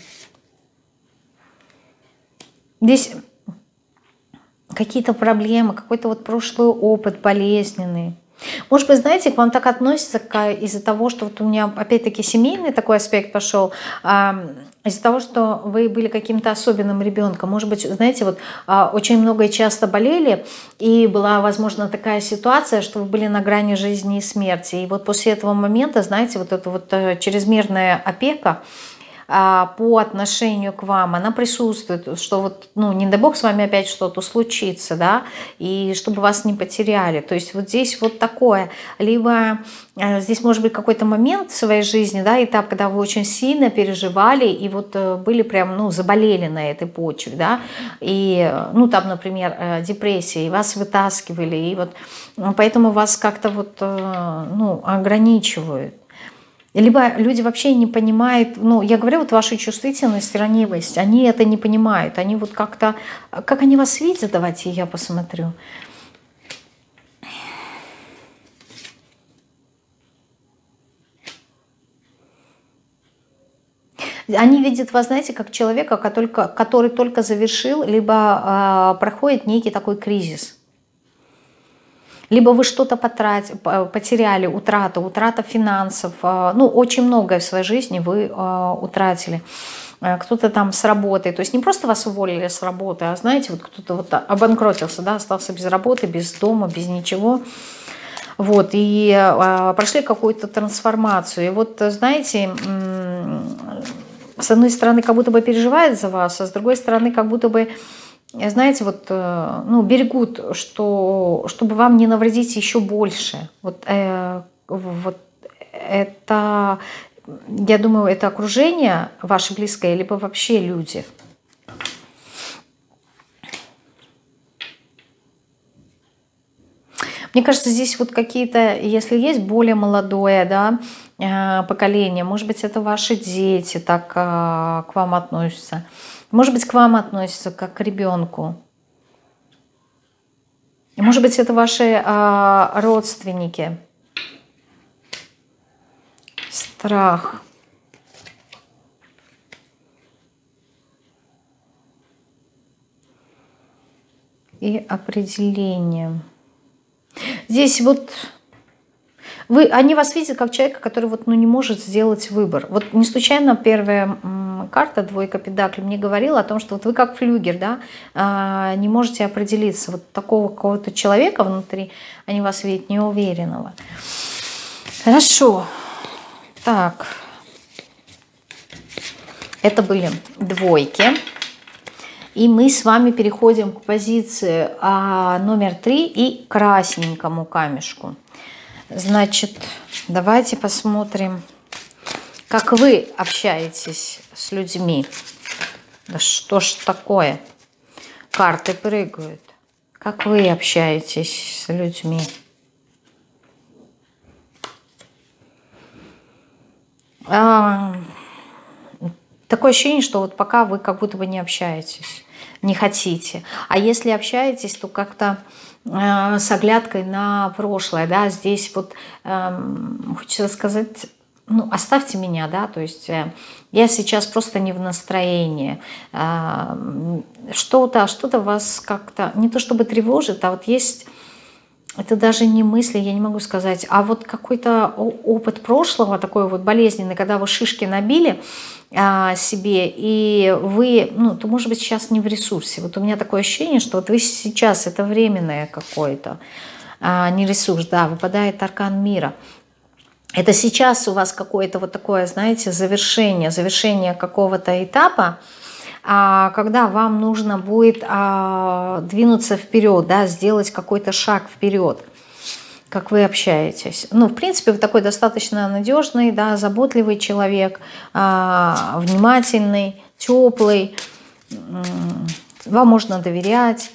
Здесь какие-то проблемы, какой-то вот прошлый опыт болезненный. Может быть, знаете, к вам так относятся из-за того, что вот у меня опять-таки семейный такой аспект пошел, из-за того, что вы были каким-то особенным ребенком. Может быть, знаете, вот очень много и часто болели, и была, возможно, такая ситуация, что вы были на грани жизни и смерти. И вот после этого момента, знаете, вот эта вот чрезмерная опека по отношению к вам, она присутствует, что вот, ну, не дай бог с вами опять что-то случится, да, и чтобы вас не потеряли. То есть вот здесь вот такое. Либо здесь может быть какой-то момент в своей жизни, да, этап, когда вы очень сильно переживали и вот были прям, ну, заболели на этой почве, да, и, ну, там, например, депрессия, и вас вытаскивали, и вот поэтому вас как-то вот, ну, ограничивают. Либо люди вообще не понимают, ну, я говорю, вот вашу чувствительность, ранивость, они это не понимают, они вот как-то, как они вас видят, давайте я посмотрю. Они видят вас, знаете, как человека, который только завершил, либо проходит некий такой кризис. Либо вы что-то потеряли, утрата финансов. Ну, очень многое в своей жизни вы утратили. Кто-то там с работы. То есть не просто вас уволили с работы, а, знаете, вот кто-то вот обанкротился, да, остался без работы, без дома, без ничего. Вот, и прошли какую-то трансформацию. И вот, знаете, с одной стороны, как будто бы переживают за вас, а с другой стороны, как будто бы, знаете, вот, ну, берегут, чтобы вам не навредить еще больше. Вот это, я думаю, это окружение ваше близкое, либо вообще люди. Мне кажется, здесь вот какие-то, если есть более молодое, да, поколение, может быть, это ваши дети так к вам относятся. Может быть, к вам относятся как к ребенку. Может быть, это ваши родственники. Страх. И определение. Здесь вот они вас видят как человека, который вот, ну, не может сделать выбор. Вот не случайно первая карта, двойка педаклей, мне говорила о том, что вот вы как флюгер, да, не можете определиться. Вот такого какого-то человека внутри, они вас видят неуверенного. Хорошо. Так. Это были двойки. И мы с вами переходим к позиции номер 3 и красненькому камешку. Значит, давайте посмотрим, как вы общаетесь с людьми. Да что ж такое? Карты прыгают. Как вы общаетесь с людьми? Такое ощущение, что вот пока вы как будто бы не общаетесь, не хотите. А если общаетесь, то как-то с оглядкой на прошлое, да, здесь вот хочется сказать, ну, оставьте меня, да, то есть я сейчас просто не в настроении, что-то вас как-то, не то чтобы тревожит, а вот есть, это даже не мысли, я не могу сказать, а вот какой-то опыт прошлого, такой вот болезненный, когда вы шишки набили себе, и вы, ну, то, может быть, сейчас не в ресурсе. Вот у меня такое ощущение, что вот вы сейчас, это временное какое-то, не ресурс, да, выпадает аркан мира. Это сейчас у вас какое-то вот такое, знаете, завершение какого-то этапа, когда вам нужно будет двинуться вперед, да, сделать какой-то шаг вперед. Как вы общаетесь. Ну, в принципе, вы такой достаточно надежный, да, заботливый человек, внимательный, теплый, вам можно доверять.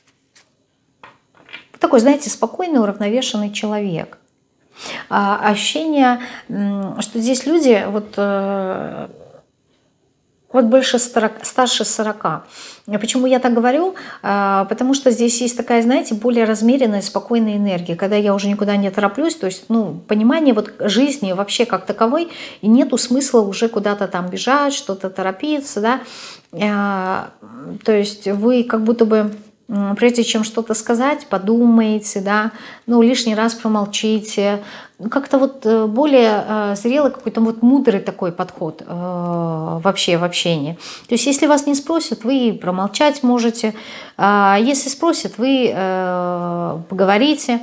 Вы такой, знаете, спокойный, уравновешенный человек. Ощущение, что здесь люди вот больше старше 40. Почему я так говорю? Потому что здесь есть такая, знаете, более размеренная, спокойная энергия, когда я уже никуда не тороплюсь, то есть, ну, понимание вот жизни вообще как таковой, и нету смысла уже куда-то там бежать, что-то торопиться, да, то есть вы как будто бы, прежде чем что-то сказать, подумаете, да, ну, лишний раз промолчите, как-то вот более зрелый, какой-то вот мудрый такой подход вообще в общении. То есть если вас не спросят, вы промолчать можете, если спросят, вы поговорите.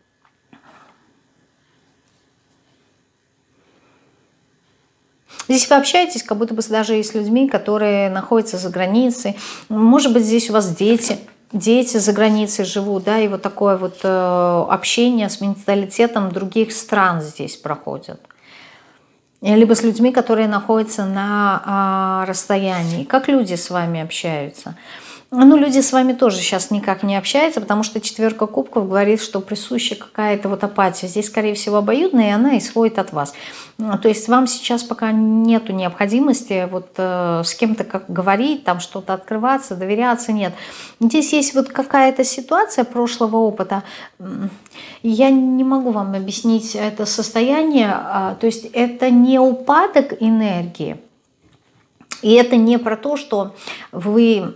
Здесь вы общаетесь как будто бы даже и с людьми, которые находятся за границей. Может быть, здесь у вас дети за границей живут, да, и вот такое вот общение с менталитетом других стран здесь проходит. Либо с людьми, которые находятся на расстоянии. Как люди с вами общаются? Ну, люди с вами тоже сейчас никак не общаются, потому что четверка кубков говорит, что присуща какая-то вот апатия. Здесь, скорее всего, обоюдная, и она исходит от вас. То есть вам сейчас пока нету необходимости вот с кем-то как говорить, там что-то открываться, доверяться, нет. Здесь есть вот какая-то ситуация прошлого опыта. Я не могу вам объяснить это состояние. То есть это не упадок энергии, и это не про то, что вы...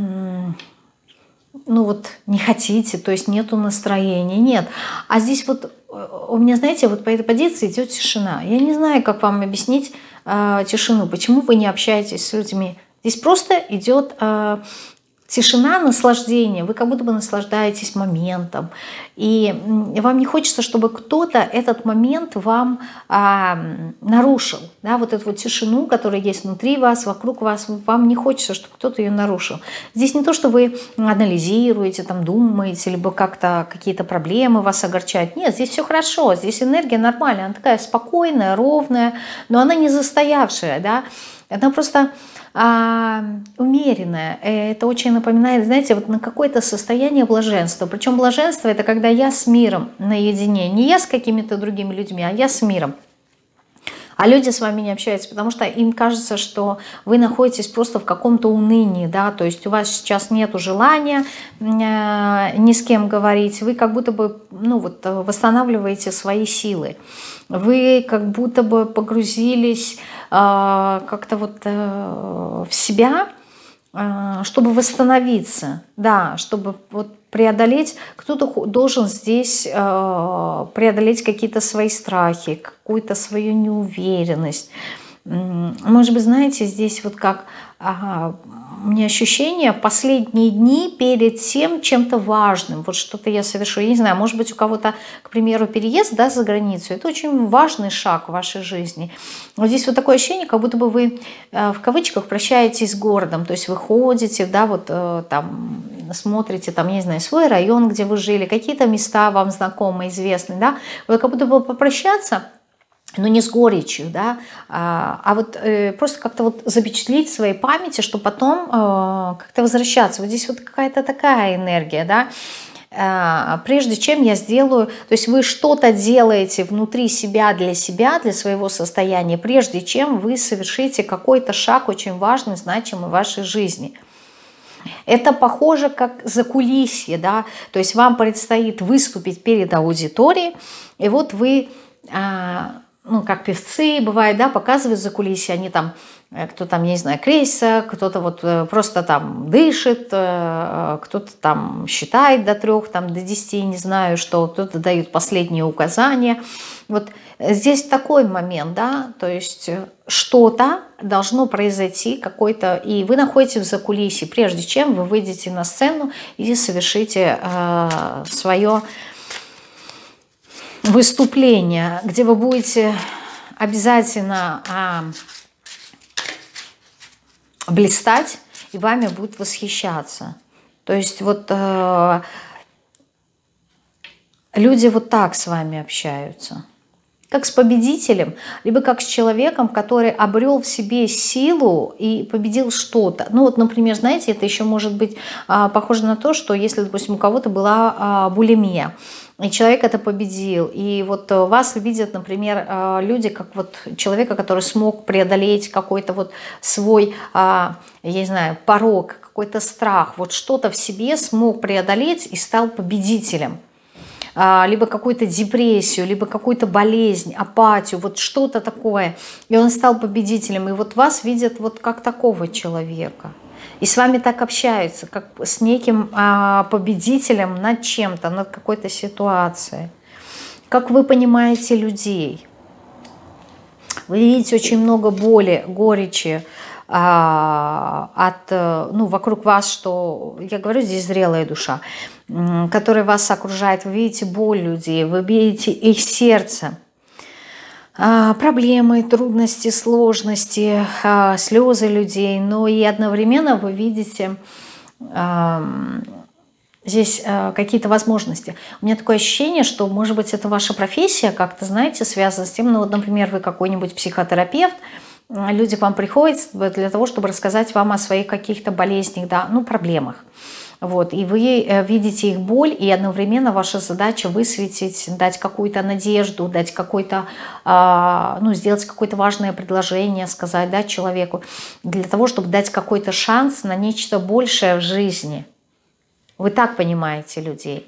ну вот не хотите, то есть нету настроения, нет. А здесь вот у меня, знаете, вот по этой позиции идет тишина. Я не знаю, как вам объяснить тишину, почему вы не общаетесь с людьми. Здесь просто идет тишина, наслаждение. Вы как будто бы наслаждаетесь моментом. И вам не хочется, чтобы кто-то этот момент вам нарушил. Да, вот эту вот тишину, которая есть внутри вас, вокруг вас, вам не хочется, чтобы кто-то ее нарушил. Здесь не то, что вы анализируете, там, думаете, либо как-то какие-то проблемы вас огорчают. Нет, здесь все хорошо, здесь энергия нормальная, она такая спокойная, ровная, но она не застоявшая, да, она просто... умеренная. Это очень напоминает, знаете, вот на какое-то состояние блаженства. Причем блаженство — это когда я с миром наедине. Не я с какими-то другими людьми, а я с миром. А люди с вами не общаются, потому что им кажется, что вы находитесь просто в каком-то унынии, да, то есть у вас сейчас нету желания ни с кем говорить, вы как будто бы, ну вот, восстанавливаете свои силы, вы как будто бы погрузились как-то вот в себя, чтобы восстановиться, да, чтобы вот преодолеть, кто-то должен здесь преодолеть какие-то свои страхи, какую-то свою неуверенность. Может быть, знаете, здесь вот как у меня ощущение последние дни перед тем чем-то важным, вот что-то я совершу, я не знаю, может быть, у кого-то, к примеру, переезд, да, за границу, это очень важный шаг в вашей жизни. Вот здесь вот такое ощущение, как будто бы вы в кавычках прощаетесь с городом, то есть вы ходите, да, вот там смотрите, там, я не знаю, свой район, где вы жили, какие-то места вам знакомые, известные, да, вы как будто бы попрощаться, но не с горечью, да, а вот просто как-то вот запечатлеть в своей памяти, что потом как-то возвращаться. Вот здесь вот какая-то такая энергия, да. Прежде чем я сделаю, то есть вы что-то делаете внутри себя, для своего состояния, прежде чем вы совершите какой-то шаг очень важный, значимый в вашей жизни. Это похоже как закулисье, да, то есть вам предстоит выступить перед аудиторией, и вот вы... ну, как певцы, бывает, да, показывают закулисье, они там, кто там, я не знаю, крестится, кто-то вот просто там дышит, кто-то там считает до 3, там, до 10, не знаю что, кто-то дает последние указания. Вот здесь такой момент, да, то есть что-то должно произойти, какой-то, и вы находитесь в закулисье, прежде чем вы выйдете на сцену и совершите свое выступление, где вы будете обязательно блистать, и вами будут восхищаться. То есть вот люди вот так с вами общаются. Как с победителем, либо как с человеком, который обрел в себе силу и победил что-то. Ну вот, например, знаете, это еще может быть похоже на то, что если, допустим, у кого-то была булимия, и человек это победил, и вот вас видят, например, люди, как вот человека, который смог преодолеть какой-то вот свой, я не знаю, порог, какой-то страх, вот что-то в себе смог преодолеть и стал победителем. Либо какую-то депрессию, либо какую-то болезнь, апатию, вот что-то такое. И он стал победителем. И вот вас видят вот как такого человека. И с вами так общаются, как с неким победителем над чем-то, над какой-то ситуацией. Как вы понимаете людей? Вы видите очень много боли, горечи вокруг вас, что, я говорю, здесь зрелая душа, которая вас окружает. Вы видите боль людей, вы видите их сердце, проблемы, трудности, сложности, слезы людей, но и одновременно вы видите здесь какие-то возможности. У меня такое ощущение, что, может быть, это ваша профессия как-то, знаете, связана с тем, ну вот, например, вы какой-нибудь психотерапевт, люди к вам приходят для того, чтобы рассказать вам о своих каких-то болезнях, да, ну, проблемах. Вот, и вы видите их боль, и одновременно ваша задача высветить, дать какую-то надежду, дать какой-то, сделать какое-то важное предложение, сказать, да, человеку, для того, чтобы дать какой-то шанс на нечто большее в жизни. Вы так понимаете людей.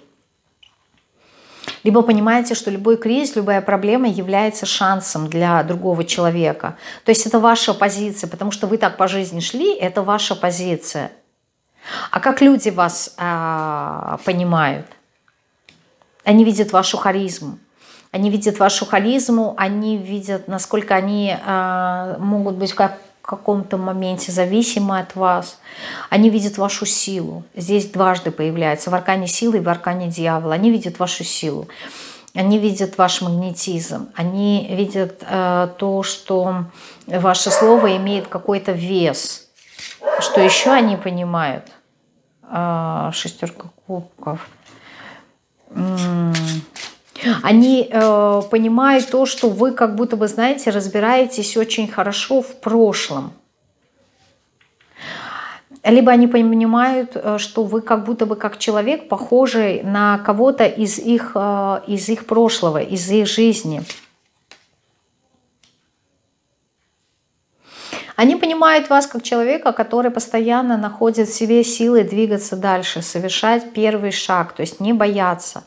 Либо понимаете, что любой кризис, любая проблема является шансом для другого человека. То есть это ваша позиция, потому что вы так по жизни шли, это ваша позиция. А как люди вас понимают? Они видят вашу харизму. Они видят вашу харизму, они видят, насколько они могут быть в каком-то моменте зависимы от вас. Они видят вашу силу. Здесь дважды появляется в аркане силы и в аркане дьявола. Они видят вашу силу. Они видят ваш магнетизм. Они видят то, что ваше слово имеет какой-то вес. Что еще они понимают? 6 кубков. Они понимают то, что вы как будто бы, знаете, разбираетесь очень хорошо в прошлом. Либо они понимают, что вы как будто бы как человек, похожий на кого-то из их прошлого, из их жизни. Они понимают вас как человека, который постоянно находит в себе силы двигаться дальше, совершать первый шаг, то есть не бояться.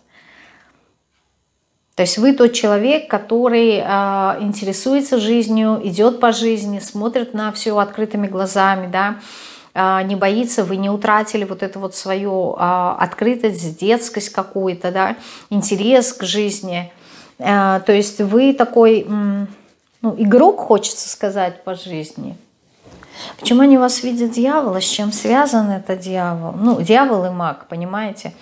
То есть вы тот человек, который интересуется жизнью, идет по жизни, смотрит на все открытыми глазами, да, не боится, вы не утратили вот эту вот свою открытость, детскость какую-то, да, интерес к жизни. То есть вы такой, ну, игрок, хочется сказать, по жизни. Почему они вас видят дьявола? С чем связан этот дьявол? Ну, дьявол и маг, понимаете?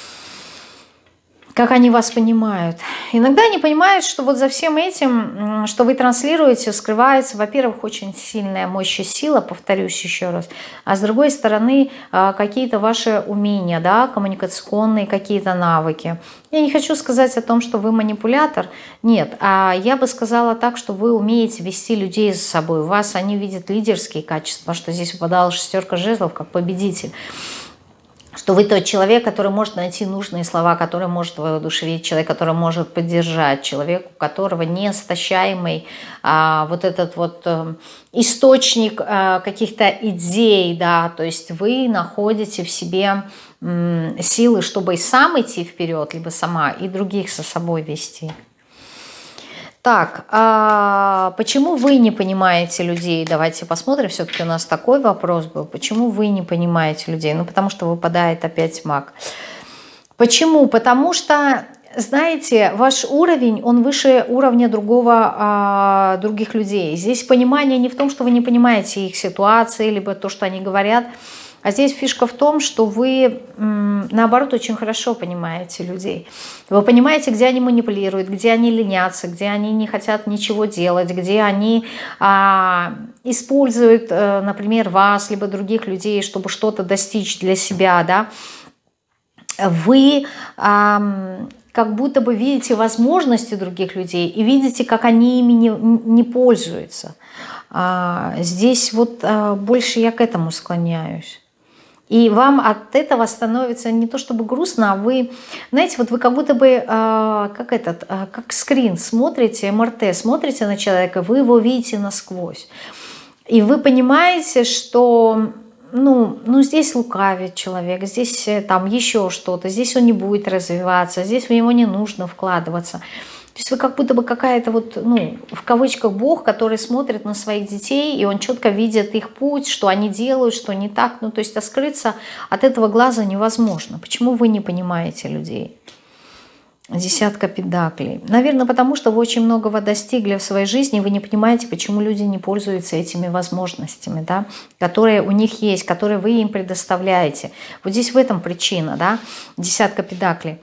Как они вас понимают? Иногда они понимают, что вот за всем этим, что вы транслируете, скрывается, во-первых, очень сильная мощь и сила, повторюсь еще раз, а с другой стороны, какие-то ваши умения, да, коммуникационные какие-то навыки. Я не хочу сказать о том, что вы манипулятор, нет, а я бы сказала так, что вы умеете вести людей за собой, у вас они видят лидерские качества, потому что здесь выпадала шестерка жезлов как победитель. Что вы тот человек, который может найти нужные слова, который может воодушевить, человек, который может поддержать, человек, у которого неистощаемый вот этот вот источник каких-то идей, да, то есть вы находите в себе силы, чтобы и сам идти вперед, либо сама, и других со собой вести. Так, почему вы не понимаете людей? Давайте посмотрим, все-таки у нас такой вопрос был. Почему вы не понимаете людей? Ну, потому что выпадает опять маг. Почему? Потому что, знаете, ваш уровень, он выше уровня других людей. Здесь понимание не в том, что вы не понимаете их ситуации, либо то, что они говорят, а здесь фишка в том, что вы, наоборот, очень хорошо понимаете людей. Вы понимаете, где они манипулируют, где они ленятся, где они не хотят ничего делать, где они используют, например, вас, либо других людей, чтобы что-то достичь для себя. Да? Вы как будто бы видите возможности других людей и видите, как они ими не пользуются. Здесь вот больше я к этому склоняюсь. И вам от этого становится не то чтобы грустно, а вы, знаете, вот вы как будто бы, как скрин смотрите, МРТ, смотрите на человека, вы его видите насквозь. И вы понимаете, что, ну здесь лукавит человек, здесь там еще что-то, здесь он не будет развиваться, здесь в него не нужно вкладываться. То есть вы как будто бы какая-то вот, ну, в кавычках Бог, который смотрит на своих детей, и он четко видит их путь, что они делают, что не так. Ну, то есть скрыться от этого глаза невозможно. Почему вы не понимаете людей? Десятка пентаклей. Наверное, потому что вы очень многого достигли в своей жизни, и вы не понимаете, почему люди не пользуются этими возможностями, да, которые у них есть, которые вы им предоставляете. Вот здесь в этом причина, да, десятка пентаклей.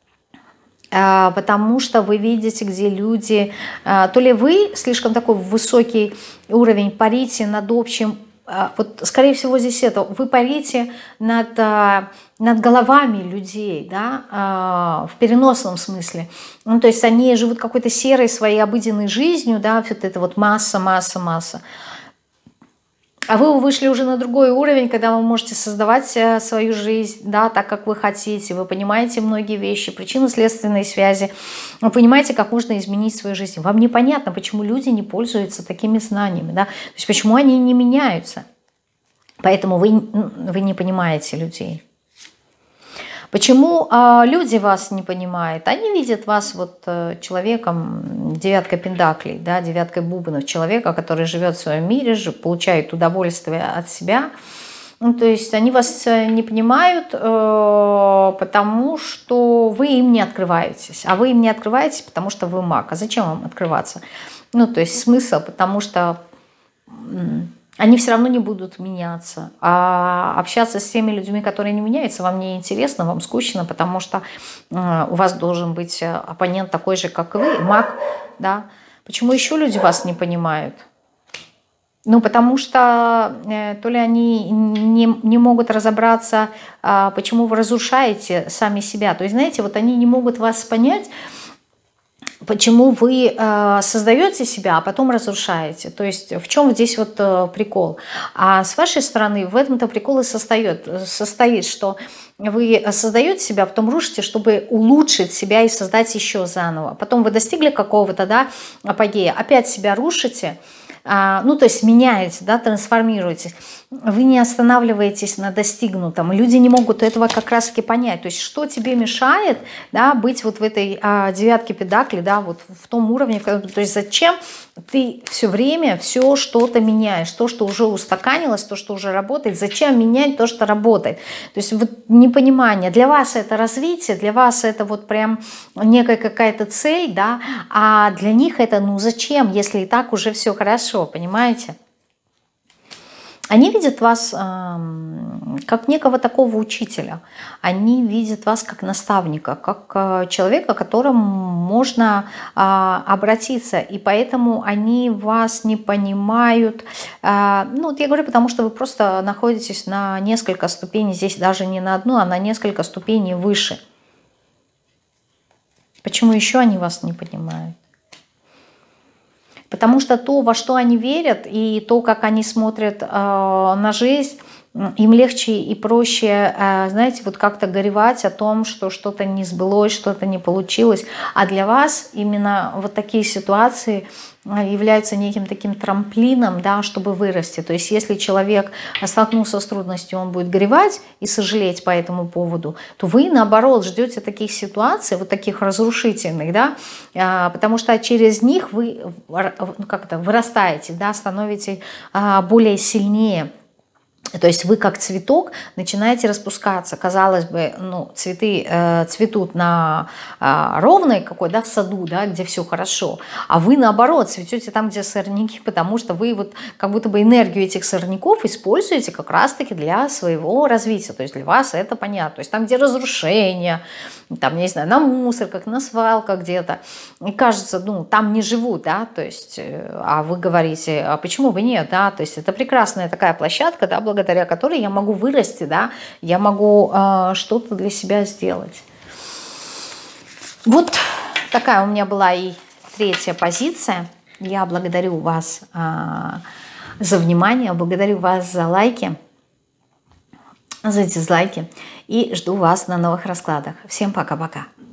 Потому что вы видите, где люди, то ли вы слишком такой высокий уровень парите над общим, вот скорее всего здесь это, вы парите над головами людей, да, в переносном смысле. Ну, то есть они живут какой-то серой своей обыденной жизнью, да, вот это вот масса. А вы вышли уже на другой уровень, когда вы можете создавать свою жизнь, да, так, как вы хотите. Вы понимаете многие вещи, причинно-следственные связи. Вы понимаете, как можно изменить свою жизнь. Вам непонятно, почему люди не пользуются такими знаниями, да? То есть почему они не меняются. Поэтому вы не понимаете людей. Почему люди вас не понимают? Они видят вас вот человеком, девяткой пентаклей, да, девяткой бубнов, человека, который живет в своем мире, получает удовольствие от себя. Ну, то есть они вас не понимают, потому что вы им не открываетесь. А вы им не открываетесь, потому что вы маг. А зачем вам открываться? Ну, то есть смысл, потому что они все равно не будут меняться. А общаться с теми людьми, которые не меняются, вам не интересно, вам скучно, потому что у вас должен быть оппонент такой же, как и вы, маг. Да? Почему еще люди вас не понимают? Ну, потому что то ли они не могут разобраться, почему вы разрушаете сами себя. То есть, знаете, вот они не могут вас понять, почему вы создаете себя, а потом разрушаете. То есть в чем здесь вот прикол? А с вашей стороны в этом-то прикол и состоит, что вы создаете себя, потом рушите, чтобы улучшить себя и создать еще заново. Потом вы достигли какого-то, да, апогея, опять себя рушите, ну, то есть меняете, да, трансформируетесь, вы не останавливаетесь на достигнутом. Люди не могут этого как раз-таки понять. То есть что тебе мешает, да, быть вот в этой девятке педаклей, да, вот в том уровне, то есть зачем ты все время все что-то меняешь, то, что уже устаканилось, то, что уже работает, зачем менять то, что работает. То есть вот непонимание. Для вас это развитие, для вас это вот прям некая какая-то цель, да, а для них это, ну зачем, если и так уже все хорошо, понимаете? Они видят вас как некого такого учителя. Они видят вас как наставника, как человека, к которому можно обратиться. И поэтому они вас не понимают. Ну, вот я говорю, потому что вы просто находитесь на несколько ступеней, здесь даже не на одну, а на несколько ступеней выше. Почему еще они вас не понимают? Потому что то, во что они верят, и то, как они смотрят на жизнь, им легче и проще, знаете, вот как-то горевать о том, что что-то не сбылось, что-то не получилось. А для вас именно вот такие ситуации являются неким таким трамплином, да, чтобы вырасти. То есть если человек столкнулся с трудностью, он будет горевать и сожалеть по этому поводу, то вы, наоборот, ждете таких ситуаций, вот таких разрушительных, да, потому что через них вы как-то вырастаете, да, становитесь более сильнее. То есть вы как цветок начинаете распускаться. Казалось бы, ну, цветы цветут на ровной какой, да, в саду, да, где все хорошо. А вы, наоборот, цветете там, где сорняки, потому что вы вот как будто бы энергию этих сорняков используете как раз-таки для своего развития. То есть для вас это понятно. То есть там, где разрушение, там, не знаю, на мусорках, на свалках где-то. И кажется, ну, там не живут, да, то есть, а вы говорите, а почему бы нет, да, то есть это прекрасная такая площадка, да, благодаря которой я могу вырасти, да, я могу что-то для себя сделать. Вот такая у меня была и третья позиция. Я благодарю вас за внимание, благодарю вас за лайки, за дизлайки и жду вас на новых раскладах. Всем пока-пока.